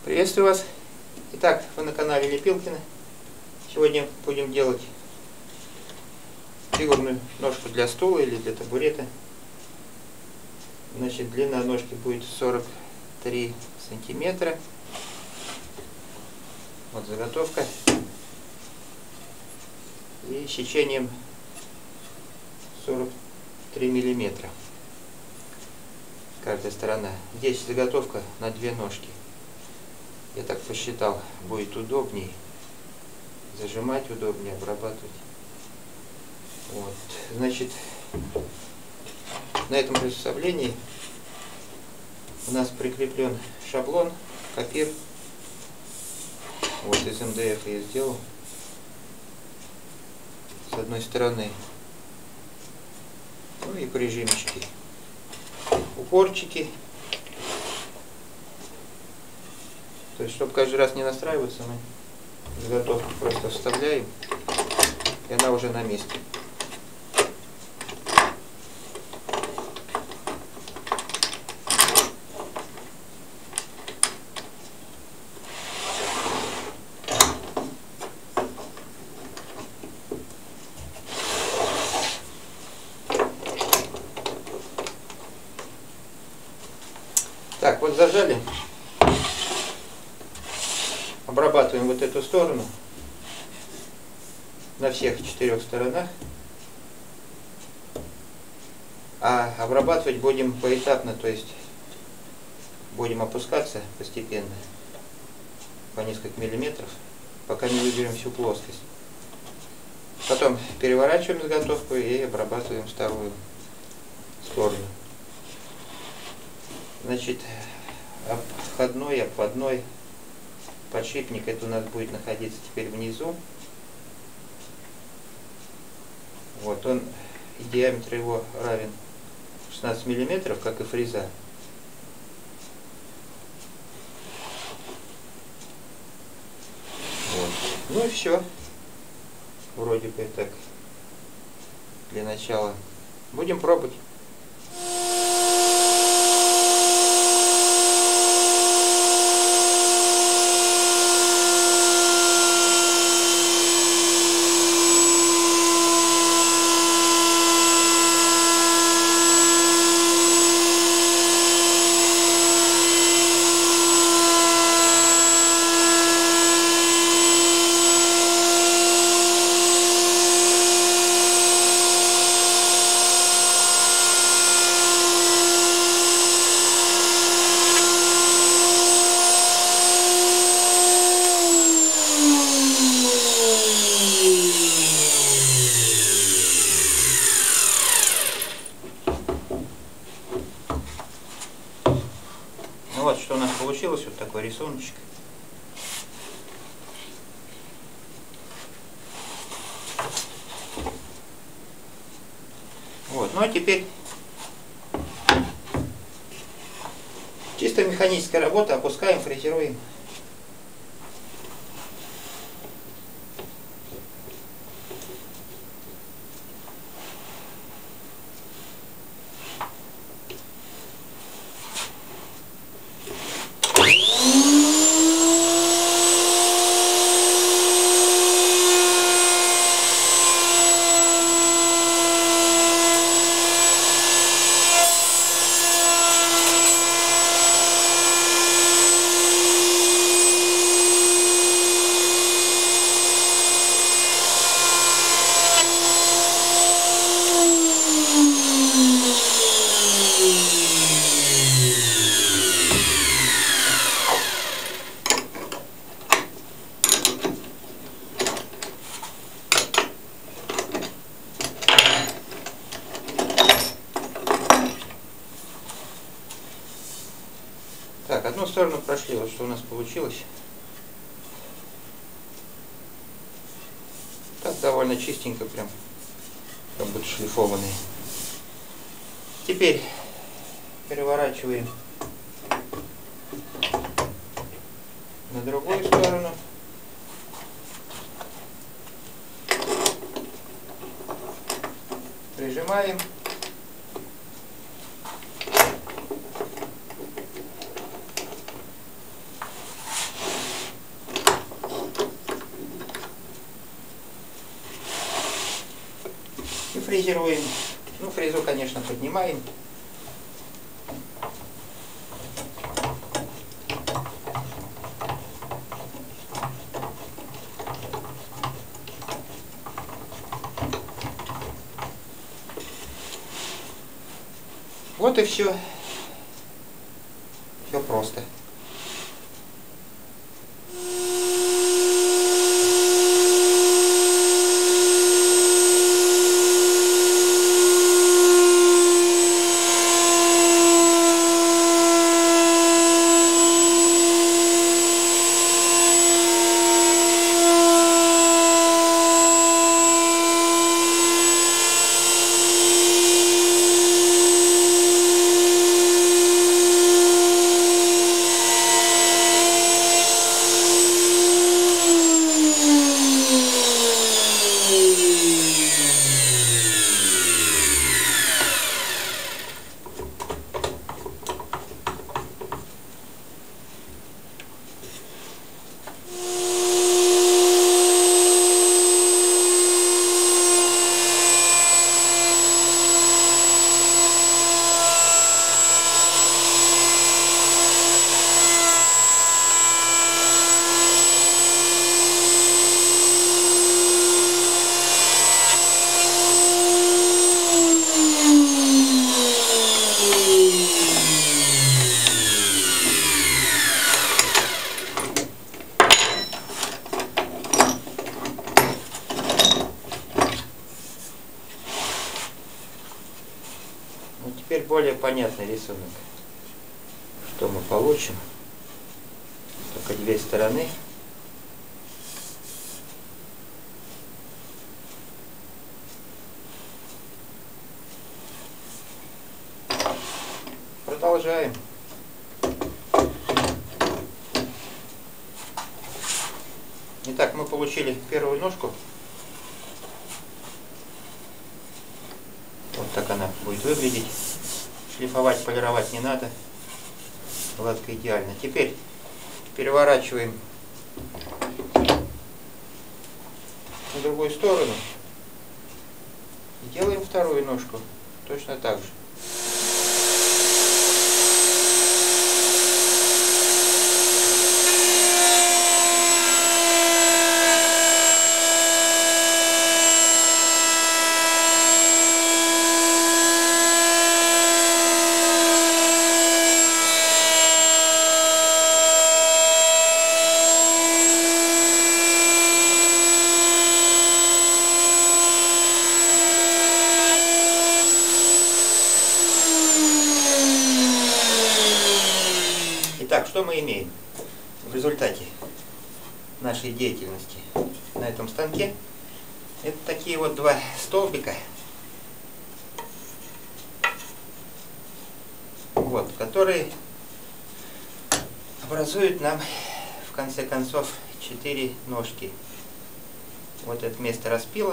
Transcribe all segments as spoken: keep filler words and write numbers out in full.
Приветствую вас! Итак, вы на канале Лепилкина. Сегодня будем делать фигурную ножку для стула или для табурета. Значит, длина ножки будет сорок три сантиметра. Вот заготовка. И сечением сорок три миллиметра каждая сторона. Здесь заготовка на две ножки. Я так посчитал, будет удобнее, зажимать удобнее, обрабатывать. Вот. Значит, на этом приспособлении у нас прикреплен шаблон, копир. Вот из эм дэ эф я сделал. С одной стороны, ну и прижимчики, упорчики. То есть, чтобы каждый раз не настраиваться, мы заготовку просто вставляем, и она уже на месте. Так, вот зажали. Обрабатываем вот эту сторону на всех четырех сторонах, а обрабатывать будем поэтапно, то есть будем опускаться постепенно по несколько миллиметров, пока не выберем всю плоскость. Потом переворачиваем заготовку и обрабатываем вторую сторону. Значит, обходной, обводной подшипник, это у нас будет находиться теперь внизу. Вот он, и диаметр его равен шестнадцать миллиметров, как и фреза. Вот. Ну и все. Вроде бы так для начала. Будем пробовать. Вот что у нас получилось, вот такой рисуночек. Вот, ну а теперь чисто механическая работа, опускаем, фрезеруем. Так, одну сторону прошли, вот что у нас получилось. Так, довольно чистенько прям, как будто шлифованный. Теперь переворачиваем на другую сторону. Прижимаем. фрезеруем. Ну, фрезу, конечно, поднимаем. Вот и все. Все просто. Теперь более понятный рисунок, что мы получим. Только две стороны. Продолжаем. Итак, мы получили первую ножку. Вот так она будет выглядеть. Шлифовать, полировать не надо. Гладко, идеально. Теперь переворачиваем на другую сторону. И делаем вторую ножку. Точно так же. Итак, что мы имеем в результате нашей деятельности на этом станке? Это такие вот два столбика, вот, которые образуют нам в конце концов четыре ножки. Вот это место распила.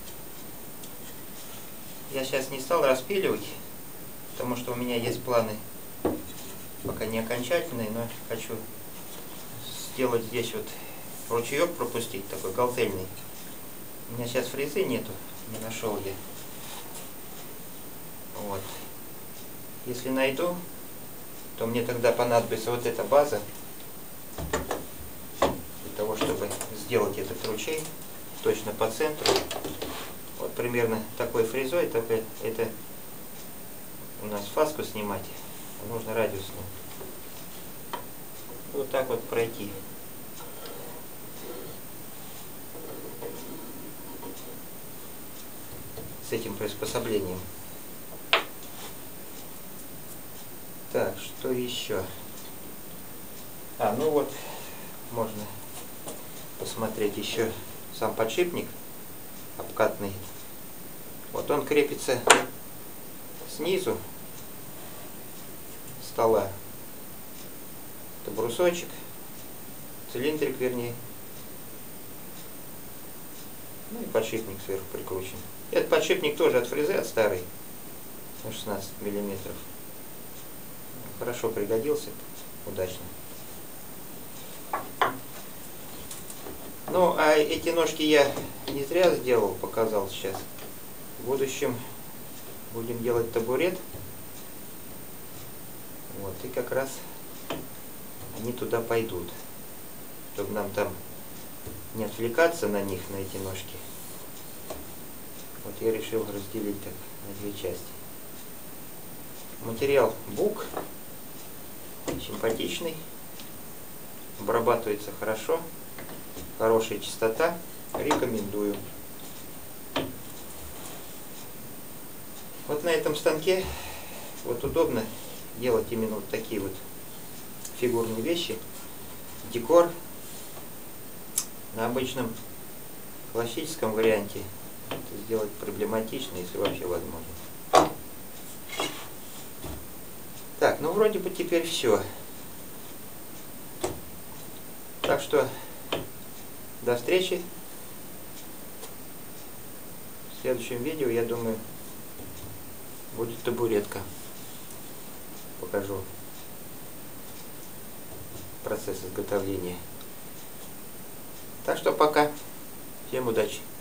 Я сейчас не стал распиливать, потому что у меня есть планы, пока не окончательный, но хочу сделать здесь вот ручеек пропустить, такой галтельный. У меня сейчас фрезы нету, не нашел я. Вот. Если найду, то мне тогда понадобится вот эта база для того, чтобы сделать этот ручей точно по центру. Вот примерно такой фрезой, только это у нас фаску снимать. Нужно радиусную. Вот так вот пройти. С этим приспособлением. Так, что еще? А, ну вот, можно посмотреть еще сам подшипник обкатный. Вот он крепится снизу стола. Это брусочек, цилиндрик вернее. Ну и подшипник сверху прикручен. Этот подшипник тоже от фрезы, от старой, на шестнадцать миллиметров. Хорошо пригодился, удачно. Ну, а эти ножки я не зря сделал, показал сейчас. будущем будем делать табурет. Вот, и как раз они туда пойдут, чтобы нам там не отвлекаться на них, на эти ножки. Вот я решил разделить так на две части. Материал бук, симпатичный, обрабатывается хорошо, хорошая чистота, рекомендую. Вот на этом станке вот удобно делать именно вот такие вот фигурные вещи, декор. На обычном классическом варианте это сделать проблематично, если вообще возможно. Так, ну вроде бы теперь все. Так что до встречи. В следующем видео, я думаю, будет табуретка. Покажу процесс изготовления. Так что пока. Всем удачи.